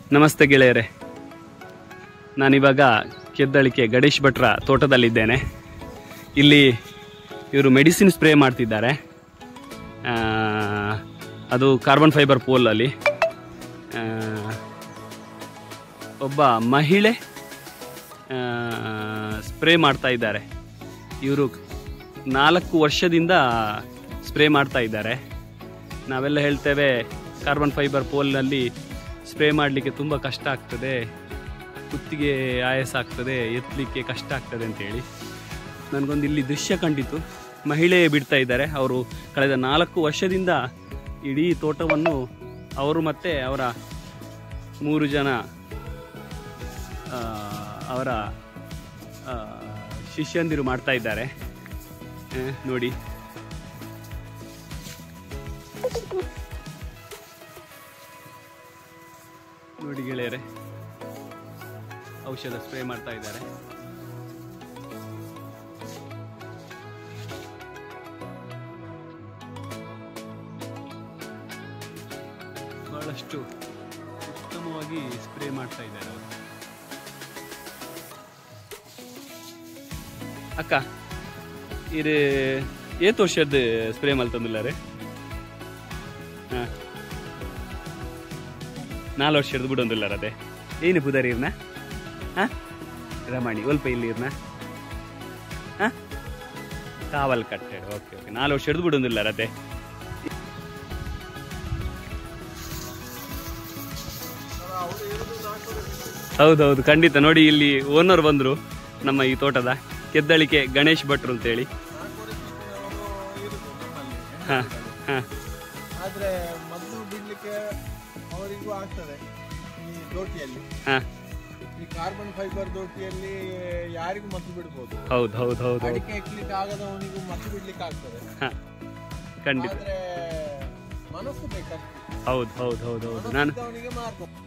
ನಮಸ್ತೆ ಗೆಳೆಯರೆ, ನಾನಿವಾಗ ಕೆದ್ದಳಿಕೆ ಗಣೇಶ್ ಭಟ್ರ ತೋಟದಲ್ಲಿದ್ದೇನೆ. ಇಲ್ಲಿ ಇವರು ಮೆಡಿಸಿನ್ ಸ್ಪ್ರೇ ಮಾಡ್ತಿದ್ದಾರೆ. ಅದು ಕಾರ್ಬನ್ ಫೈಬರ್ ಪೋಲಲ್ಲಿ ಒಬ್ಬ ಮಹಿಳೆ ಸ್ಪ್ರೇ ಮಾಡ್ತಾ ಇದ್ದಾರೆ. ಇವರು 4 ವರ್ಷದಿಂದ ಸ್ಪ್ರೇ ಮಾಡ್ತಾ ಇದ್ದಾರೆ. ನಾವೆಲ್ಲ ಹೇಳ್ತೇವೆ ಕಾರ್ಬನ್ ಫೈಬರ್ ಪೋಲ್ನಲ್ಲಿ ಸ್ಪ್ರೇ ಮಾಡಲಿಕ್ಕೆ ತುಂಬ ಕಷ್ಟ ಆಗ್ತದೆ, ಕುತ್ತಿಗೆ ಆಯಾಸ ಆಗ್ತದೆ, ಎತ್ತಲಿಕ್ಕೆ ಕಷ್ಟ ಆಗ್ತದೆ ಅಂತೇಳಿ. ನನಗೊಂದು ಇಲ್ಲಿ ದೃಶ್ಯ ಕಂಡಿತು. ಮಹಿಳೆ ಬಿಡ್ತಾ ಇದ್ದಾರೆ. ಅವರು ಕಳೆದ 4 ವರ್ಷದಿಂದ ಇಡೀ ತೋಟವನ್ನು ಅವರು ಮತ್ತು ಅವರ 3 ಜನ ಅವರ ಶಿಷ್ಯಂದಿರು ಮಾಡ್ತಾ ಇದ್ದಾರೆ. ನೋಡಿ, ನೋಡಿ ಗೆಳೆಯರೆ, ಔಷಧ ಸ್ಪ್ರೇ ಮಾಡ್ತಾ ಇದ್ದಾರೆ. ಬಹಳಷ್ಟು ಉತ್ತಮವಾಗಿ ಸ್ಪ್ರೇ ಮಾಡ್ತಾ ಇದ್ದಾರೆ ಅವರು. ಅಕ್ಕ, ಇದು ಏತ್ ವರ್ಷದ ಸ್ಪ್ರೇ ಮಲ್ತಂದಿಲ್ಲ ರೀ? ಹಾಂ, 4 ವರ್ಷದ ಬಿಡೊಂದಿಲ್ಲ ಅದೇ. ಏನು ಪುದಾರಿ ಇರ್ನ? ಹಾಂ, ರಮಣಿ ಒಲ್ಪ ಇಲ್ಲಿ ಇರ್ನ? ಹಾಂ, ಕಾವಲ್ ಕಟ್ಟೆ. ಓಕೆ ಓಕೆ, 4 ವರ್ಷದ ಬಿಡೊಂದಿಲ್ಲ ಅದೇ. ಹೌದೌದು, ಖಂಡಿತ. ನೋಡಿ, ಇಲ್ಲಿ ಓನರ್ ಬಂದರು ನಮ್ಮ ಈ ತೋಟದ, ಕೆದ್ದಳಿಕೆ ಗಣೇಶ್ ಭಟ್ರು ಅಂತೇಳಿ. ಹಾಂ ಹಾಂ, ಆದ್ರೆ ಮದ್ದು ಬಿಡ್ಲಿಕ್ಕೆ ಅವರಿಗೂ ಆಗ್ತದೆ. ಈ ದೋಟಿಯಲ್ಲಿ ಈ ಕಾರ್ಬನ್ ಫೈಬರ್ ದೋಟಿಯಲ್ಲಿ ಯಾರಿಗೂ ಮದ್ದು ಬಿಡ್ಬೋದು. ಹೌದು ಹೌದು ಹೌದು, ಅಡಿಕೆ ಇಕ್ಲಿಕ್ಕೆ ಆಗದವನಿಗೂ ಮದ್ದು ಬಿಡ್ಲಿಕ್ಕೆ ಆಗ್ತದೆ. ಖಂಡಿತ. ಆದ್ರೆ ಮನಸ್ಸು ಬೇಕಾಗ್ತದೆ. ಹೌದು ಹೌದು ಹೌದು ಹೌದು. ನಾನು ಮಾಡ್ಬೋದು.